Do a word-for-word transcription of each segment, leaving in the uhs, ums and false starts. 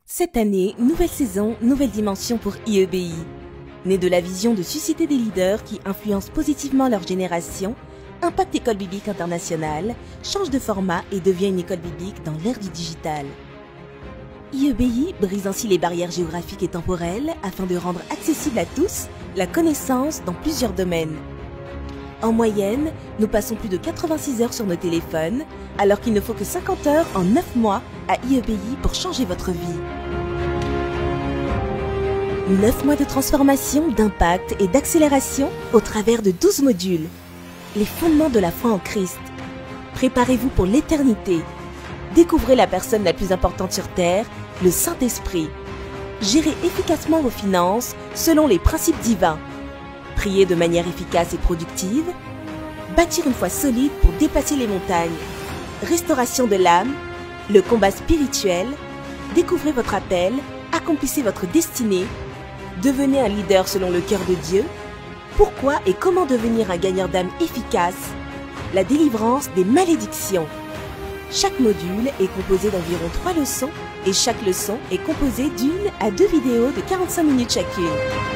Cette année, nouvelle saison, nouvelle dimension pour I E B I. Né de la vision de susciter des leaders qui influencent positivement leur génération, Impact École Biblique Internationale change de format et devient une école biblique dans l'ère du digital. I E B I brise ainsi les barrières géographiques et temporelles afin de rendre accessible à tous la connaissance dans plusieurs domaines. En moyenne, nous passons plus de quatre-vingt-six heures sur nos téléphones, alors qu'il ne faut que cinquante heures en neuf mois à I E B I pour changer votre vie. neuf mois de transformation, d'impact et d'accélération au travers de douze modules. Les fondements de la foi en Christ. Préparez-vous pour l'éternité. Découvrez la personne la plus importante sur Terre, le Saint-Esprit. Gérez efficacement vos finances selon les principes divins. Prier de manière efficace et productive. Bâtir une foi solide pour dépasser les montagnes. Restauration de l'âme. Le combat spirituel. Découvrez votre appel. Accomplissez votre destinée. Devenez un leader selon le cœur de Dieu. Pourquoi et comment devenir un gagneur d'âme efficace? La délivrance des malédictions. Chaque module est composé d'environ trois leçons et chaque leçon est composée d'une à deux vidéos de quarante-cinq minutes chacune.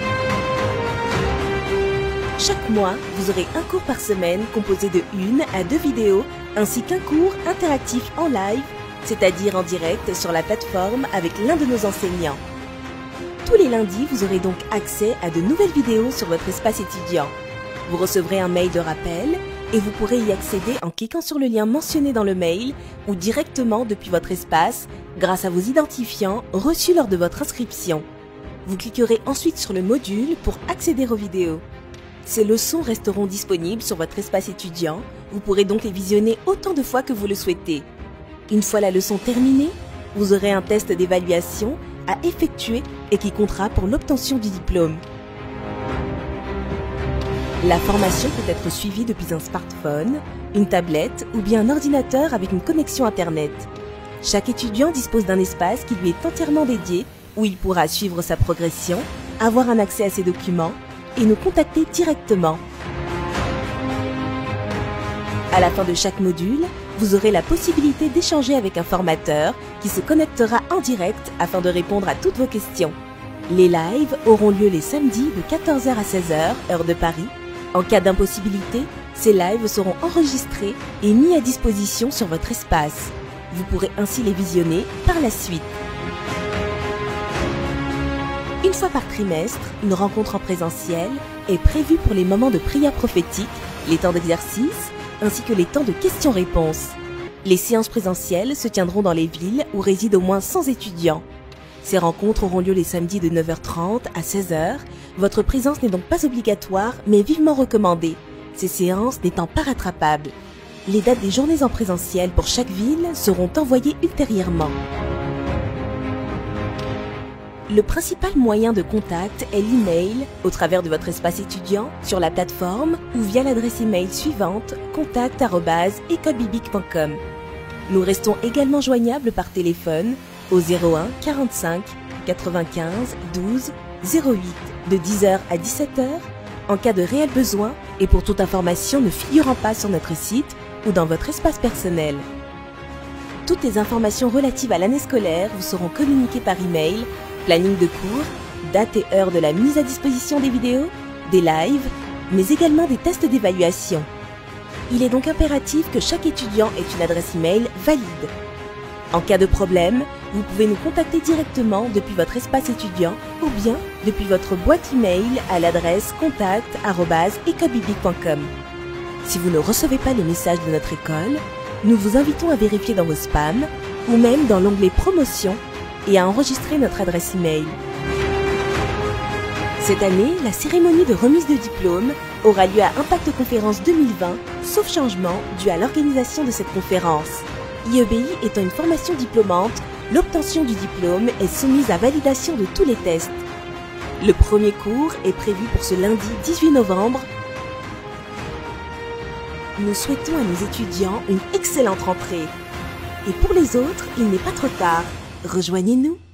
Chaque mois, vous aurez un cours par semaine composé de une à deux vidéos ainsi qu'un cours interactif en live, c'est-à-dire en direct sur la plateforme avec l'un de nos enseignants. Tous les lundis, vous aurez donc accès à de nouvelles vidéos sur votre espace étudiant. Vous recevrez un mail de rappel et vous pourrez y accéder en cliquant sur le lien mentionné dans le mail ou directement depuis votre espace grâce à vos identifiants reçus lors de votre inscription. Vous cliquerez ensuite sur le module pour accéder aux vidéos. Ces leçons resteront disponibles sur votre espace étudiant. Vous pourrez donc les visionner autant de fois que vous le souhaitez. Une fois la leçon terminée, vous aurez un test d'évaluation à effectuer et qui comptera pour l'obtention du diplôme. La formation peut être suivie depuis un smartphone, une tablette ou bien un ordinateur avec une connexion Internet. Chaque étudiant dispose d'un espace qui lui est entièrement dédié où il pourra suivre sa progression, avoir un accès à ses documents et nous contacter directement. À la fin de chaque module, vous aurez la possibilité d'échanger avec un formateur qui se connectera en direct afin de répondre à toutes vos questions. Les lives auront lieu les samedis de quatorze heures à seize heures, heure de Paris. En cas d'impossibilité, ces lives seront enregistrés et mis à disposition sur votre espace. Vous pourrez ainsi les visionner par la suite. Une fois par trimestre, une rencontre en présentiel est prévue pour les moments de prière prophétique, les temps d'exercice, ainsi que les temps de questions-réponses. Les séances présentielles se tiendront dans les villes où résident au moins cent étudiants. Ces rencontres auront lieu les samedis de neuf heures trente à seize heures. Votre présence n'est donc pas obligatoire, mais vivement recommandée, ces séances n'étant pas rattrapables. Les dates des journées en présentiel pour chaque ville seront envoyées ultérieurement. Le principal moyen de contact est l'email au travers de votre espace étudiant sur la plateforme ou via l'adresse email suivante contact arobase école biblique point com. Nous restons également joignables par téléphone au zéro un quarante-cinq quatre-vingt-quinze douze zéro huit de dix heures à dix-sept heures en cas de réel besoin et pour toute information ne figurant pas sur notre site ou dans votre espace personnel. Toutes les informations relatives à l'année scolaire vous seront communiquées par email, planning de cours, date et heure de la mise à disposition des vidéos, des lives, mais également des tests d'évaluation. Il est donc impératif que chaque étudiant ait une adresse email valide. En cas de problème, vous pouvez nous contacter directement depuis votre espace étudiant ou bien depuis votre boîte email à l'adresse contact arobase école biblique point com. Si vous ne recevez pas les messages de notre école, nous vous invitons à vérifier dans vos spams ou même dans l'onglet Promotion et à enregistrer notre adresse email. Cette année, la cérémonie de remise de diplôme aura lieu à Impact Conférence deux mille vingt, sauf changement dû à l'organisation de cette conférence. I E B I étant une formation diplômante, l'obtention du diplôme est soumise à validation de tous les tests. Le premier cours est prévu pour ce lundi dix-huit novembre. Nous souhaitons à nos étudiants une excellente rentrée. Et pour les autres, il n'est pas trop tard. Rejoignez-nous.